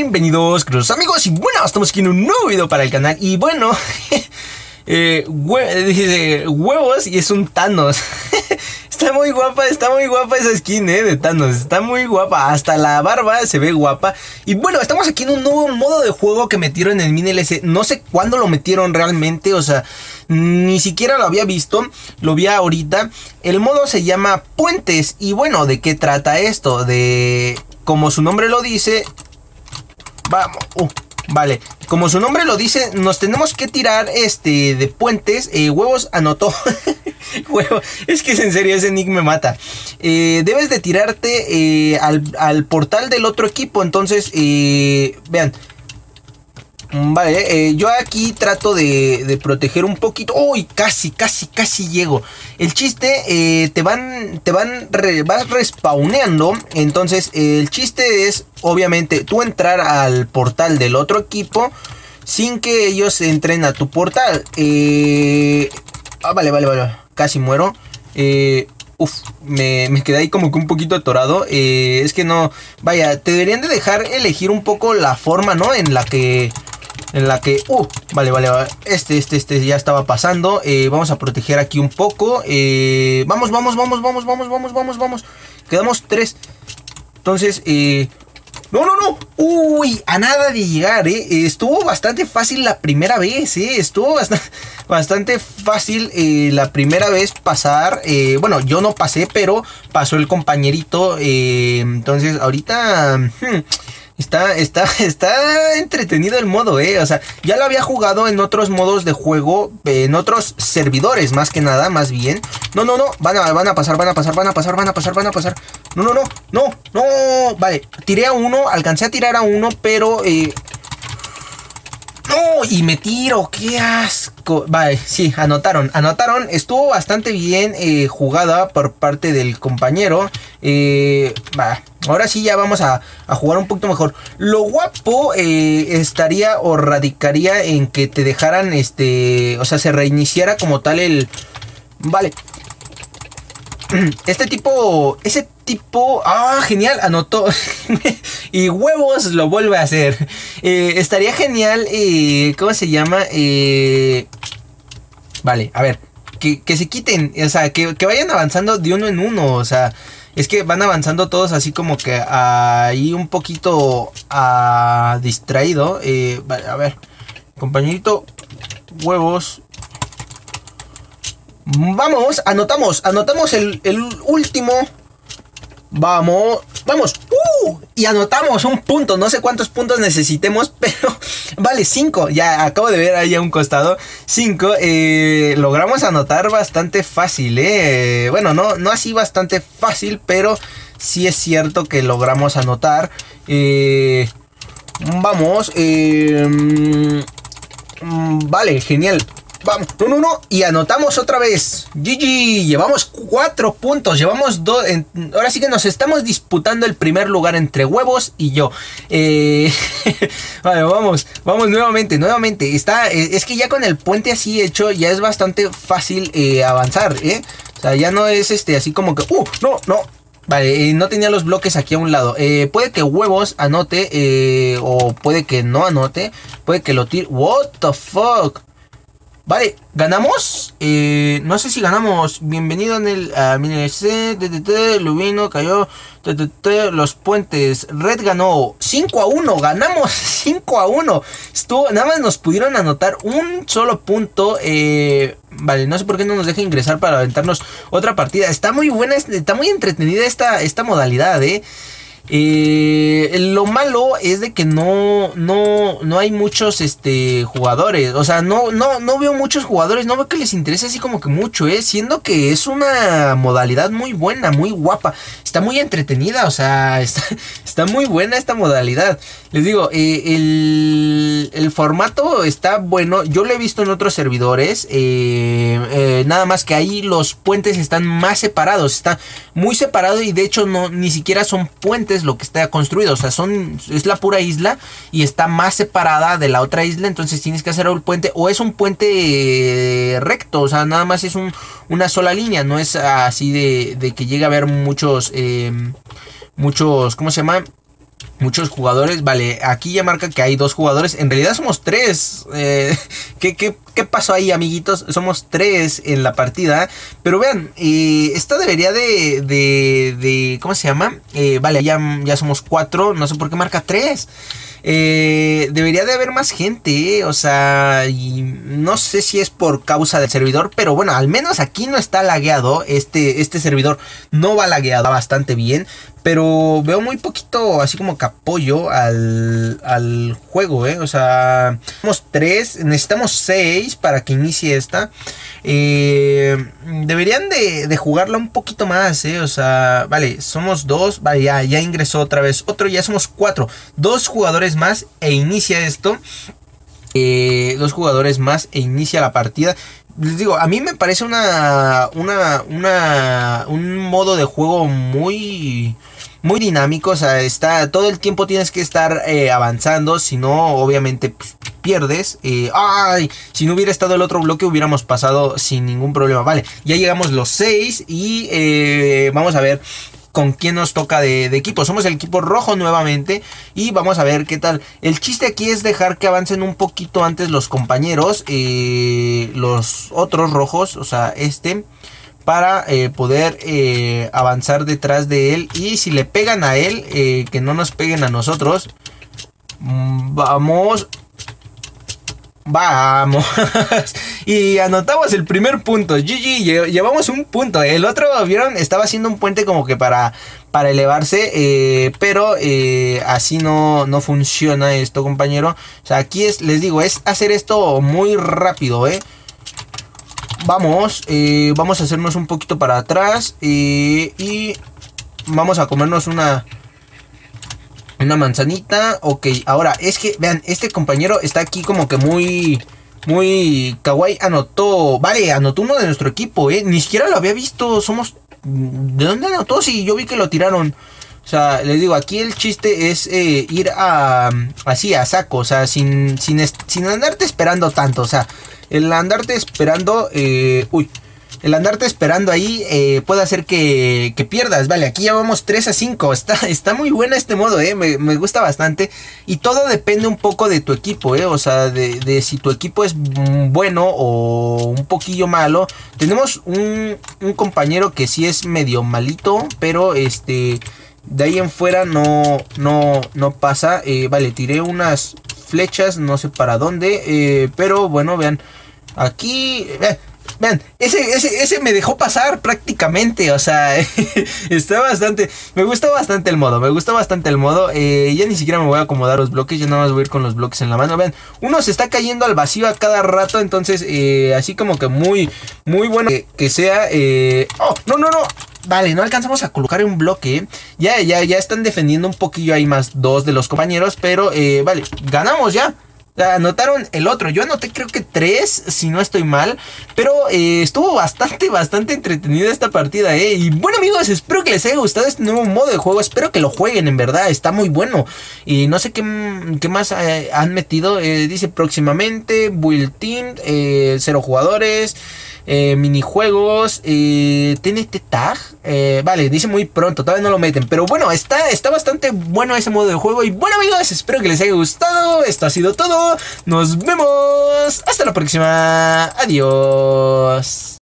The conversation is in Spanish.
Bienvenidos, queridos amigos, y bueno, estamos aquí en un nuevo video para el canal. Y bueno, dice huevos y es un Thanos. Está muy guapa esa skin, de Thanos. Está muy guapa, hasta la barba se ve guapa. Y bueno, estamos aquí en un nuevo modo de juego que metieron en Mini LC. No sé cuándo lo metieron realmente, o sea, ni siquiera lo había visto. Lo vi ahorita. El modo se llama Puentes. Y bueno, ¿de qué trata esto? Como su nombre lo dice, vamos, vale, como su nombre lo dice, nos tenemos que tirar de puentes. Huevos anotó. Huevo, es que en serio ese nick me mata. Debes de tirarte al portal del otro equipo. Entonces, vean. Vale, yo aquí trato de proteger un poquito. Uy, casi llego. El chiste, vas respawneando. Entonces, el chiste es, obviamente, tú entrar al portal del otro equipo sin que ellos entren a tu portal. Vale. Casi muero. Me quedé ahí como que un poquito atorado. Es que no, vaya, te deberían de dejar elegir un poco la forma, ¿no? En la que, vale, este ya estaba pasando. Vamos a proteger aquí un poco. Vamos. Quedamos 3. Entonces, no. Uy, a nada de llegar, estuvo bastante fácil la primera vez, estuvo bastante fácil la primera vez pasar. Bueno, yo no pasé, pero pasó el compañerito. Entonces, ahorita está entretenido el modo, o sea, ya lo había jugado en otros modos de juego, en otros servidores, más que nada, más bien. No, van a pasar. No, vale, tiré a uno, alcancé a tirar a uno, pero no, y me tiro, qué asco. Vale, sí, anotaron. Estuvo bastante bien jugada por parte del compañero. Va, ahora sí ya vamos a jugar un poquito mejor. Lo guapo estaría o radicaría en que te dejaran, o sea, se reiniciara como tal el... Vale. Ese tipo, genial, anotó. Y huevos lo vuelve a hacer. Estaría genial, ¿cómo se llama? Vale, a ver, que se quiten, o sea, que vayan avanzando de uno en uno, o sea, es que van avanzando todos así como que ahí un poquito distraído. Vale, a ver, compañerito, huevos. Vamos, anotamos el último. Vamos. Y anotamos un punto. No sé cuántos puntos necesitemos, pero vale, 5. Ya acabo de ver ahí a un costado. 5. Logramos anotar bastante fácil, Bueno, no así bastante fácil, pero sí es cierto que logramos anotar. Vamos. Vale, genial. Vamos, no, y anotamos otra vez. GG, llevamos 4 puntos. Llevamos 2. Ahora sí que nos estamos disputando el primer lugar entre huevos y yo. Vale, vamos nuevamente. Es que ya con el puente así hecho, ya es bastante fácil avanzar, O sea, ya no es así como que. No. Vale, no tenía los bloques aquí a un lado. Puede que huevos anote, o puede que no anote. Puede que lo tire. What the fuck. Vale, ¿ganamos? No sé si ganamos. Bienvenido en el Mini LC. Lubino cayó. Los puentes. Red ganó 5-1. Ganamos 5-1. Nada más nos pudieron anotar un solo punto. Vale, no sé por qué no nos deja ingresar para aventarnos otra partida. Está muy buena, está muy entretenida esta modalidad, Lo malo es de que no hay muchos jugadores. O sea, no veo muchos jugadores. No veo que les interese así como que mucho, siendo que es una modalidad muy buena, muy guapa. Está muy entretenida, o sea, está muy buena esta modalidad. Les digo, el formato está bueno. Yo lo he visto en otros servidores. Nada más que ahí los puentes están más separados. Está muy separado y de hecho ni siquiera son puentes lo que está construido, o sea, es la pura isla y está más separada de la otra isla. Entonces tienes que hacer el puente, o es un puente recto, o sea, nada más es una sola línea, no es así de que llegue a haber muchos, ¿cómo se llama? muchos jugadores. Vale, aquí ya marca que hay 2 jugadores. En realidad somos 3. ¿Qué pasó ahí, amiguitos? Somos 3 en la partida. Pero vean, esto debería de ¿cómo se llama? Vale, ya somos 4. No sé por qué marca 3. Debería de haber más gente, o sea, y no sé si es por causa del servidor, pero bueno, al menos aquí no está lagueado. Este servidor no va lagueado, va bastante bien. Pero veo muy poquito así como que apoyo al juego, o sea, somos 3, necesitamos 6 para que inicie esta. Deberían de jugarla un poquito más, o sea, vale, somos 2, vale, ya ingresó otra vez otro, ya somos 4, 2 jugadores más e inicia esto. 2 jugadores más e inicia la partida. Les digo, a mí me parece un modo de juego muy dinámico. O sea, todo el tiempo tienes que estar avanzando. Si no, obviamente pues, pierdes. Si no hubiera estado el otro bloque, hubiéramos pasado sin ningún problema. Vale, ya llegamos los 6 y vamos a ver con quién nos toca de equipo. Somos el equipo rojo nuevamente y vamos a ver qué tal. El chiste aquí es dejar que avancen un poquito antes los compañeros, los otros rojos, o sea, para poder avanzar detrás de él. Y si le pegan a él, que no nos peguen a nosotros. Vamos. Y anotamos el primer punto. GG, llevamos un punto. El otro, ¿vieron? Estaba haciendo un puente como que para elevarse. Pero así no funciona esto, compañero. O sea, aquí les digo, es hacer esto muy rápido, Vamos a hacernos un poquito para atrás. Y vamos a comernos una manzanita. Ok, ahora es que, vean, este compañero está aquí como que muy kawaii. Anotó uno de nuestro equipo, ni siquiera lo había visto. ¿De dónde anotó? Sí, yo vi que lo tiraron. O sea, les digo, aquí el chiste es ir así a saco. O sea, sin andarte esperando tanto. O sea, el andarte esperando el andarte esperando ahí puede hacer que pierdas. Vale, aquí ya vamos 3-5. Está muy buena este modo, me gusta bastante. Y todo depende un poco de tu equipo, o sea, de si tu equipo es bueno o un poquillo malo. Tenemos un compañero que sí es medio malito, pero de ahí en fuera no pasa. Vale, tiré unas flechas, no sé para dónde, pero bueno, vean. Aquí... Vean, ese me dejó pasar prácticamente. O sea, está bastante. Me gusta bastante el modo. Ya ni siquiera me voy a acomodar los bloques. Ya nada más voy a ir con los bloques en la mano. Vean, uno se está cayendo al vacío a cada rato. Entonces, así como que muy bueno que sea. ¡Oh! No. Vale, no alcanzamos a colocar un bloque. Ya están defendiendo un poquillo. Hay más 2 de los compañeros. Pero, vale, ganamos ya. Anotaron el otro. Yo anoté creo que 3, si no estoy mal. Pero estuvo bastante entretenida esta partida, Y bueno, amigos, espero que les haya gustado este nuevo modo de juego. Espero que lo jueguen, en verdad, está muy bueno. Y no sé qué más han metido. Dice próximamente Build Team, 0 jugadores, minijuegos, TNT Tag. Vale, dice muy pronto, todavía no lo meten. Pero bueno, está bastante bueno ese modo de juego. Y bueno, amigos, espero que les haya gustado. Esto ha sido todo. Nos vemos. Hasta la próxima. Adiós.